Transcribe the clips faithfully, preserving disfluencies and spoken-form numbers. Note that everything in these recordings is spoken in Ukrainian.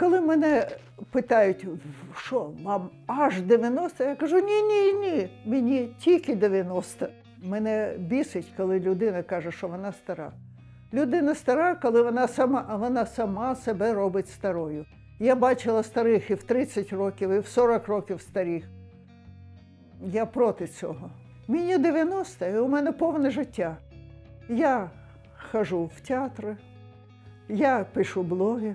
Коли мене питають, що, вам аж дев'яносто, я кажу, ні-ні-ні, мені тільки дев'яносто. Мене бісить, коли людина каже, що вона стара. Людина стара, коли вона сама, вона сама себе робить старою. Я бачила старих і в тридцять років, і в сорок років старих. Я проти цього. Мені дев'яносто, і у мене повне життя. Я ходжу в театри, я пишу блоги,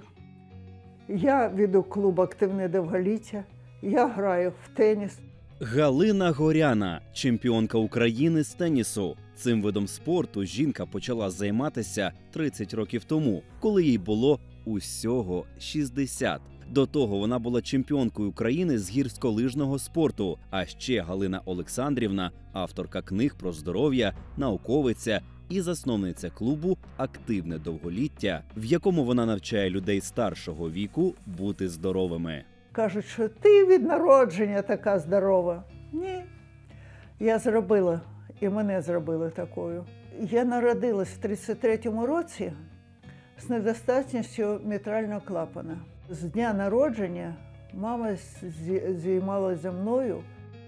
я веду клуб «Активне довголіття», я граю в теніс. Галина Горяна – чемпіонка України з тенісу. Цим видом спорту жінка почала займатися тридцять років тому, коли їй було усього шістдесят. До того вона була чемпіонкою України з гірськолижного спорту. А ще Галина Олександрівна – авторка книг про здоров'я, науковиця і засновниця клубу «Активне довголіття», в якому вона навчає людей старшого віку бути здоровими. Кажуть, що ти від народження така здорова. Ні, я зробила, і мене зробили такою. Я народилась в тридцять третьому році з недостатністю мітрального клапана. З дня народження мама займалася зі мною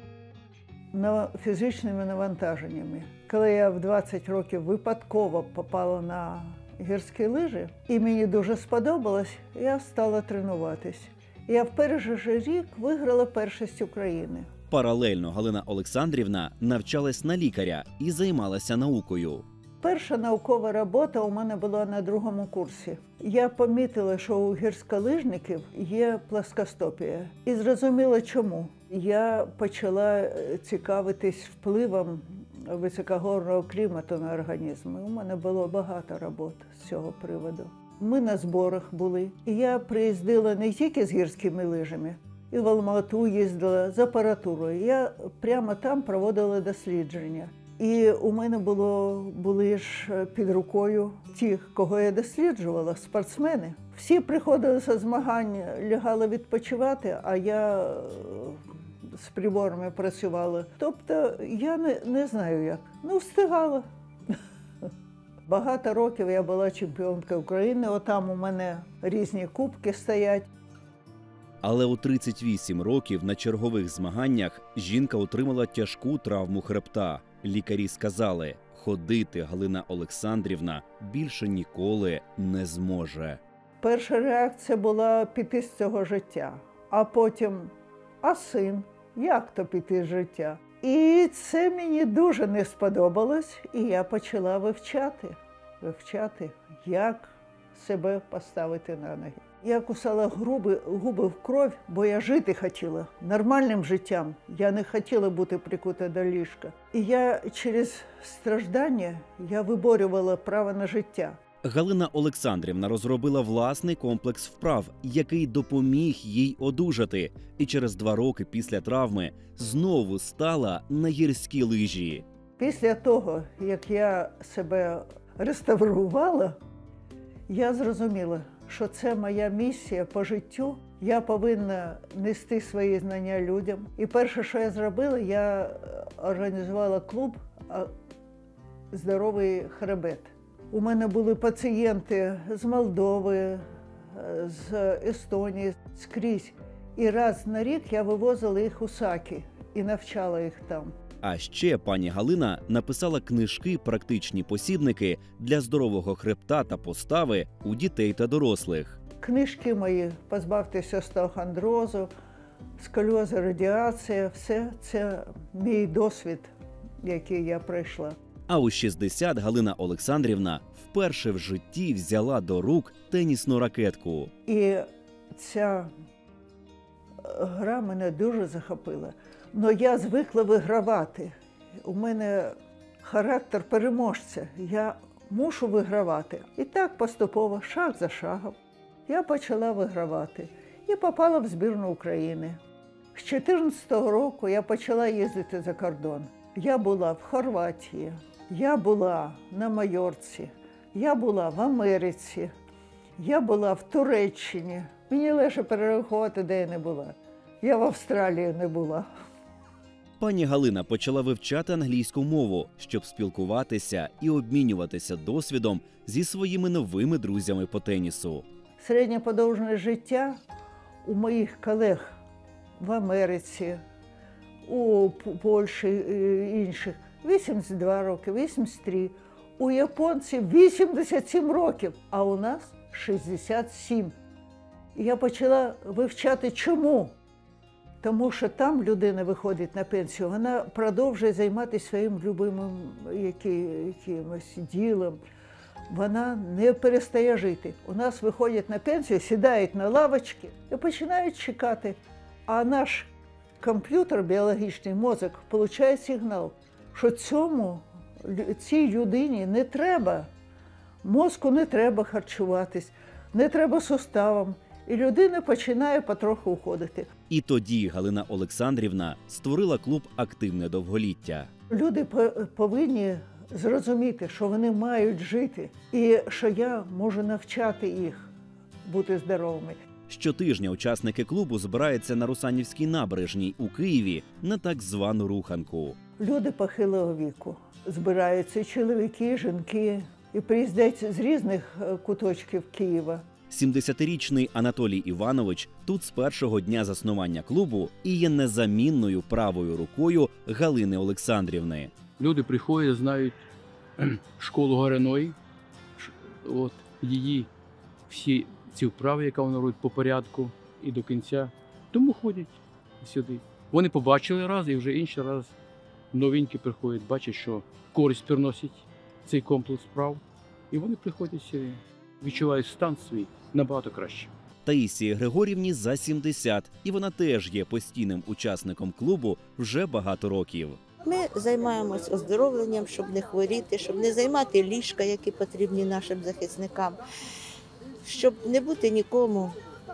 фізичними навантаженнями. Коли я в двадцять років випадково попала на гірські лижі, і мені дуже сподобалось, я стала тренуватись. Я в перший же рік виграла першість України. Паралельно Галина Олександрівна навчалась на лікаря і займалася наукою. Перша наукова робота у мене була на другому курсі. Я помітила, що у гірськолижників є плоскостопія. І зрозуміла, чому. Я почала цікавитись впливом високогорного клімату на організм. У мене було багато робот з цього приводу. Ми на зборах були. І я приїздила не тільки з гірськими лижами, і в Алмату їздила з апаратурою. Я прямо там проводила дослідження. І у мене було, були ж під рукою ті, кого я досліджувала, спортсмени. Всі приходили зі змагань, лягали відпочивати, а я з приборами працювала. Тобто я не, не знаю як. Ну, встигала. Багато років я була чемпіонкою України, отам у мене різні кубки стоять. Але у тридцять вісім років на чергових змаганнях жінка отримала тяжку травму хребта. Лікарі сказали, ходити Галина Олександрівна більше ніколи не зможе. Перша реакція була піти з цього життя, а потім, а син, як то піти з життя? І це мені дуже не сподобалось, і я почала вивчати, вивчати, як себе поставити на ноги. Я кусала губи, губи в кров, бо я жити хотіла, нормальним життям. Я не хотіла бути прикута до ліжка. І я через страждання я виборювала право на життя. Галина Олександрівна розробила власний комплекс вправ, який допоміг їй одужати. І через два роки після травми знову стала на гірські лижі. Після того, як я себе реставрувала, я зрозуміла, що це моя місія по життю. Я повинна нести свої знання людям. І перше, що я зробила, я організувала клуб «Здоровий хребет». У мене були пацієнти з Молдови, з Естонії, скрізь. І раз на рік я вивозила їх у Саки і навчала їх там. А ще пані Галина написала книжки «Практичні посібники для здорового хребта та постави у дітей та дорослих». Книжки мої «Позбавтеся остеохондрозу», «Сколіоза, радіація» – все це мій досвід, який я пройшла. А у шістдесят Галина Олександрівна вперше в житті взяла до рук тенісну ракетку. І ця гра мене дуже захопила. Но я звикла вигравати. У мене характер переможця. Я мушу вигравати. І так поступово, шаг за шагом, я почала вигравати. І попала в збірну України. З дві тисячі чотирнадцятого року я почала їздити за кордон. Я була в Хорватії, я була на Майорці, я була в Америці, я була в Туреччині. Мені лише перерахувати, де я не була. Я в Австралії не була. Пані Галина почала вивчати англійську мову, щоб спілкуватися і обмінюватися досвідом зі своїми новими друзями по тенісу. Середня подовженість життя у моїх колег в Америці, у Польщі і інших вісімдесят два роки, вісімдесят три. У японців вісімдесят сім років, а у нас шістдесят сім. І я почала вивчати, чому. Тому що там людина виходить на пенсію, вона продовжує займатися своїм любимим якимось ділом. Вона не перестає жити. У нас виходять на пенсію, сідають на лавочки і починають чекати. А наш комп'ютер, біологічний мозок, отримує сигнал, що цьому, цій людині не треба, мозку не треба харчуватись, не треба суставам. І людина починає потроху уходити. І тоді Галина Олександрівна створила клуб «Активне довголіття». Люди повинні зрозуміти, що вони мають жити, і що я можу навчати їх бути здоровими. Щотижня учасники клубу збираються на Русанівській набережній у Києві на так звану руханку. Люди похилого віку збираються, і чоловіки, і жінки, і приїздять з різних куточків Києва. сімдесятирічний Анатолій Іванович тут з першого дня заснування клубу і є незамінною правою рукою Галини Олександрівни. Люди приходять, знають школу Гореної, от, її всі ці вправи, яка вона робить по порядку і до кінця, тому ходять сюди. Вони побачили раз і вже інший раз новенькі приходять, бачать, що користь приносить цей комплекс вправ, і вони приходять сюди, відчувають стан свій набагато краще. Таїсії Григорівні за сімдесят, і вона теж є постійним учасником клубу вже багато років. Ми займаємось оздоровленням, щоб не хворіти, щоб не займати ліжка, які потрібні нашим захисникам, щоб не бути нікому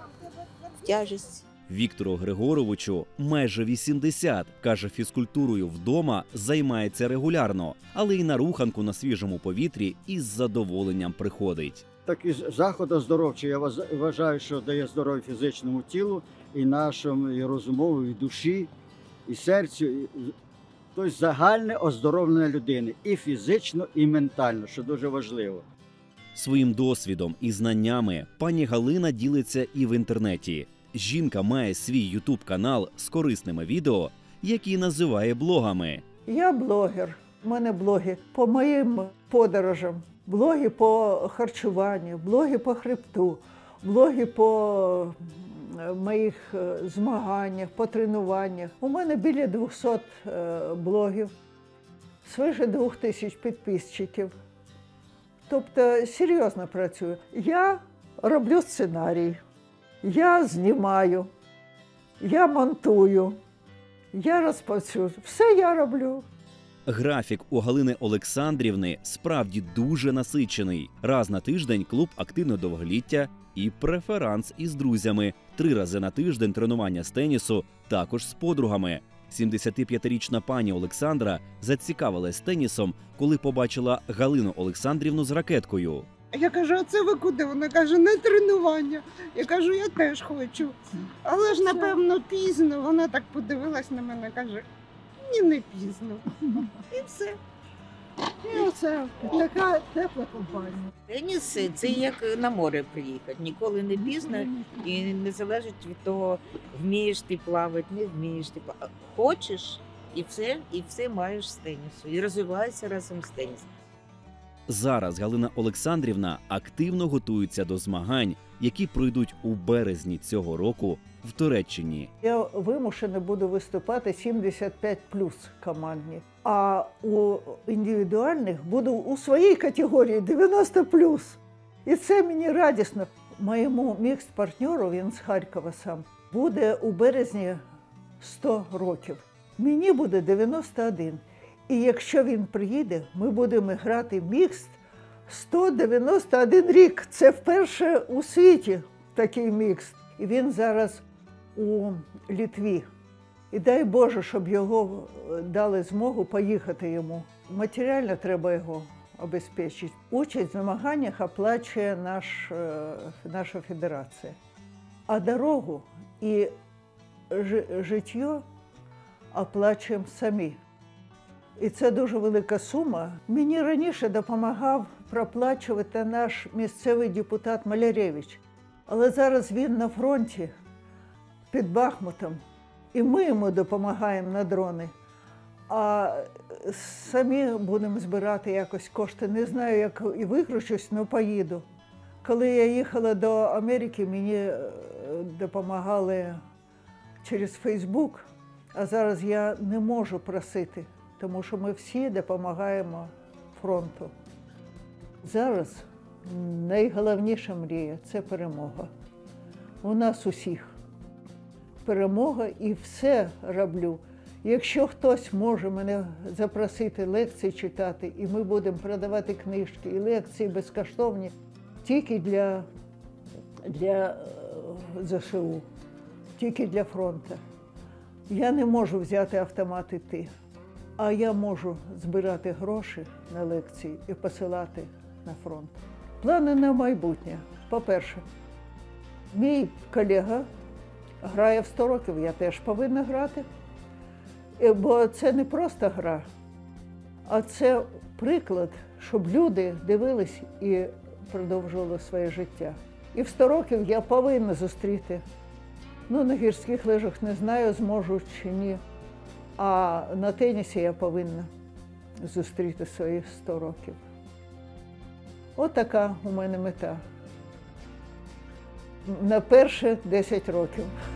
в тяжесть. Віктору Григоровичу майже вісімдесят. Каже, фізкультурою вдома займається регулярно, але й на руханку на свіжому повітрі із задоволенням приходить. Такий заход оздоровчий, я вважаю, що дає здоров'я фізичному тілу, і нашому, і розумову, і душі, і серцю. І... Тобто загальне оздоровлення людини і фізично, і ментально, що дуже важливо. Своїм досвідом і знаннями пані Галина ділиться і в інтернеті. Жінка має свій ютуб-канал з корисними відео, які називає блогами. Я блогер. У мене блоги по моїм подорожам, блоги по харчуванню, блоги по хребту, блоги по моїх змаганнях, по тренуваннях. У мене біля двохсот блогів, свише двох тисяч підписчиків. Тобто серйозно працюю. Я роблю сценарій, я знімаю, я монтую, я розповсюджую. Все я роблю. Графік у Галини Олександрівни справді дуже насичений. Раз на тиждень клуб «Активне довголіття» і преферанс із друзями. Три рази на тиждень тренування з тенісу, також з подругами. сімдесятип'ятирічна пані Олександра зацікавилась тенісом, коли побачила Галину Олександрівну з ракеткою. Я кажу, а це ви куди? Вона каже, на тренування. Я кажу, я теж хочу. Але ж, напевно, пізно. Вона так подивилась на мене, каже, ні, не пізно. І все. І оце така тепла компанія. Теніс – це як на море приїхати. Ніколи не пізно і не залежить від того, вмієш ти плавати, не вмієш ти плавати. Хочеш і все, і все маєш з тенісу. І розвиваєшся разом з тенісом. Зараз Галина Олександрівна активно готується до змагань, які пройдуть у березні цього року в Туреччині. Я вимушена буду виступати сімдесят п'ять плюс командні, а у індивідуальних буду у своїй категорії дев'яносто плюс. І це мені радісно. Моєму мікс-партнеру, він з Харкова сам, буде у березні сто років. Мені буде дев'яносто один. І якщо він приїде, ми будемо грати мікс сто дев'яносто один рік. Це вперше у світі такий мікс. І він зараз у Литві. І дай Боже, щоб його дали змогу поїхати йому. Матеріально треба його обезпечити. Участь в змаганнях оплачує наш, наша федерація. А дорогу і життя оплачуємо самі. І це дуже велика сума. Мені раніше допомагав проплачувати наш місцевий депутат Маляревич. Але зараз він на фронті під Бахмутом, і ми йому допомагаємо на дрони. А самі будемо збирати якось кошти. Не знаю, як і викручусь, але поїду. Коли я їхала до Америки, мені допомагали через Фейсбук, а зараз я не можу просити, тому що ми всі допомагаємо фронту. Зараз найголовніша мрія – це перемога. У нас усіх перемога, і все роблю. Якщо хтось може мене запросити лекції читати, і ми будемо продавати книжки і лекції безкоштовні тільки для, для ЗСУ, тільки для фронту. Я не можу взяти автомат і йти, а я можу збирати гроші на лекції і посилати на фронт. Плани на майбутнє. По-перше, мій колега грає в сто років, я теж повинна грати. Бо це не просто гра, а це приклад, щоб люди дивились і продовжували своє життя. І в сто років я повинна зустріти. Ну, на гірських лижах не знаю, зможу чи ні. А на тенісі я повинна зустріти свої сто років. От така у мене мета. На перші десять років.